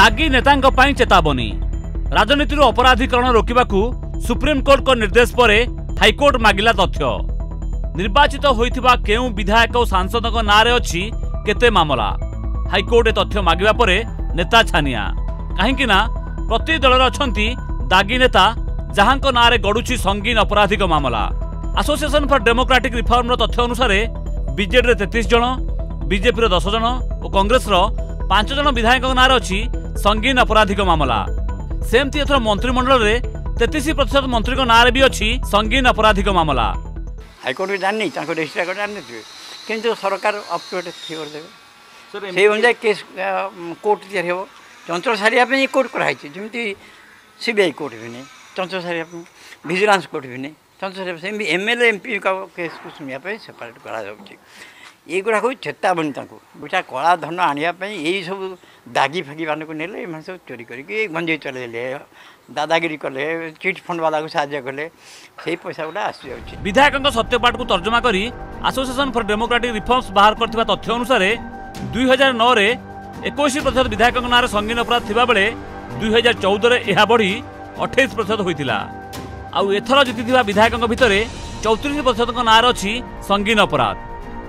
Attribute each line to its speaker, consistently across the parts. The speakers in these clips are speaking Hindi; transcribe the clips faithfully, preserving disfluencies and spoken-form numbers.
Speaker 1: दागी नेतांक पई चेतावनी। राजनीति अपराधीकरण रोकबाकू सुप्रीम कोर्ट को निर्देश पर हाईकोर्ट मागिला तथ्य। निर्वाचित होइथिबा केउ विधायक और सांसद नारे अछि केते मामला। हाईकोर्ट तथ्य मागिबा परे नेता छानिया कहीं ना प्रति दलर अछंती दागी नेता जहांको नारे गडुछि संगीन आपराधिक मामला। एसोसिएशन फॉर डेमोक्रेटिक रिफॉर्म तथ्य अनुसार बीजेडी तैंतीस जन, बीजेपी दस जन और कांग्रेस पांच जन विधायक नारे अछि संगीन आपराधिक मामला। सेमती एथर मंत्रिमंडल रे तैंतीस प्रतिशत मंत्री नारे भी अच्छी संगीन आपराधिक मामला।
Speaker 2: हाईकोर्ट जानी डिस्ट्रिक्ट जानी किंतु सरकार अप टू डेट फिगर देवे से अनुसार केस कोर्ट तैयारी हो। चंचल सारिया कोर्ट कराई जमी सीबीआई कोर्ट भी नहीं, चंचल सारिया विजिलेंस कोर्ट भी नहीं, चंचल सारिया एमएलए एमपी का केस को सुनिया सेपरेट करा युवा हूँ चेतावनी गोटा कला धन आने यही सब दागी फागी मान को नेले सब चोरी करके गंजे चलेले दादागिरी कले चिट फंड वाला को साहाय्य कले से पैसा गुड़ा आसी जाउछि।
Speaker 1: विधायक सत्यपाठ को तर्जमा करी एसोसिएशन फॉर डेमोक्रेटिक रिफॉर्म्स बाहर करथिबा तथ्य अनुसार दुई हजार नौ रे इक्कीस प्रतिशत विधायक नारे संगीन अपराध थिबा बेले दुई हजार चौदह रे यह बढ़ी अठाईस प्रतिशत होइतिला। आउ एथर जीतिथिबा विधायक भितर चौतीस प्रतिशत नारे अछि संगीन अपराध।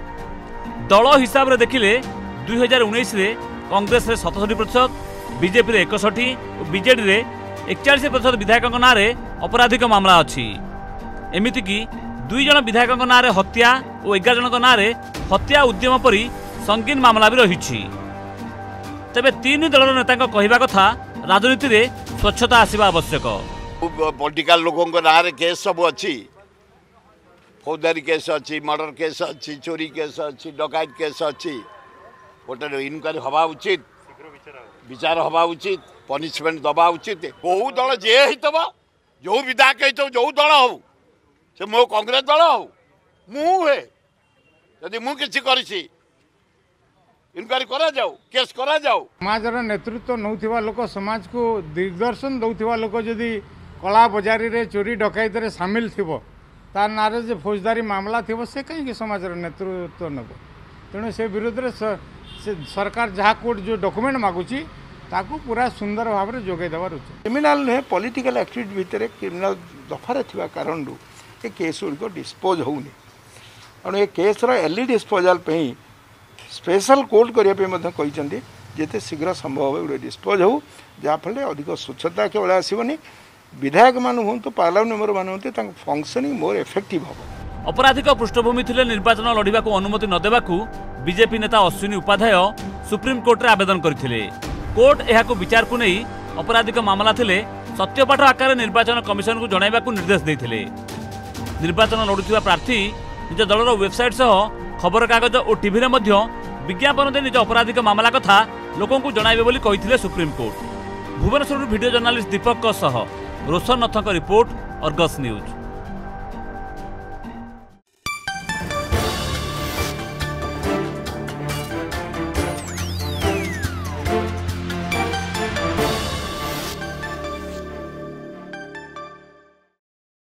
Speaker 1: दल हिसाब रे देखिले दुई हजार उन्नीस रे कांग्रेस रे सतसठी प्रतिशत, बीजेपी रे इकसठ और बीजेडी रे इकचालीस प्रतिशत विधायक नारे आपराधिक मामला अच्छी। एमिति की दुई जन विधायक नारे हत्या और एगार जन नारे हत्या उद्यम परी संगीन मामला भी रही। तेबे तीन दलर नेता कहवा कथा राजनीति रे स्वच्छता आसिबा आवश्यक।
Speaker 3: पॉलिटिकल लोकों नारे केस सब अच्छी, फौजदारी केस अच्छी, मर्डर केस अच्छी, चोरी केस अच्छी, डकायत केस अच्छी। गोटे इनक्वारी हवा उचित, विचार हवा उचित, पनिशमेंट दबा उचित। बहु दल जे हितब जो विधायक हितब जो दल हो से मो कांग्रेस दल हो मुझे यदि मु किसी करिछि इनक्वारी करा जाऊ, केस करा जाऊ।
Speaker 4: समाजर नेतृत्व नौथिबा लोक, समाज को दिग्दर्शन दौथिबा लोक जदि कला बजारी रे चोरी डकायत रे शामिल थिबो तार नारे जे फौजदारी मामला थिबो से कहीं समाजर नेतृत्व नब। तेणु से विरोध रे सरकार जहाँ कोर्ट जो डॉक्यूमेंट मागुची ताकू पूरा सुंदर भाव में जोगे देवार उचित। क्रिमिनाल नुहे पॉलिटिकल एक्टिविटी भितर क्रिमिनाल दफार थिबा कारण ये केस गुड़िक डिस्पोज होनी। तेणु ये case early disposal special court करने जिते शीघ्र संभव गोटे डिस्पोज हो जहाँफल अधिक स्वच्छता केवल आसवनी विधायक मान हूँ पार्लियामेंट मेंबर मान हूँ फंक्शनिंग मोर इफेक्टिव हम।
Speaker 1: अपराधिक पृष्ठभूमि थिले निर्वाचन लड़िबा को अनुमति न देबाकू बीजेपी नेता अश्विनी उपाध्याय सुप्रीम कोर्ट रे आवेदन करथिले। कोर्ट एहाको विचार को नहीं अपराधिक मामला थिले सत्यपाठ आकार निर्वाचन कमिशन को जणाइबा को निर्देश देथिले। निर्वाचन लड़ुथिबा प्रार्थी निज दलर वेबसाइट सह खबर कागज और टीवी रे मध्य विज्ञापन दे निज अपराधिक मामला कथा लोकों को जणाइबे बोली कहिथिले supreme court. Bhubaneswar video journalist Deepak सह रोशन नथक रिपोर्ट, अर्गस न्यूज।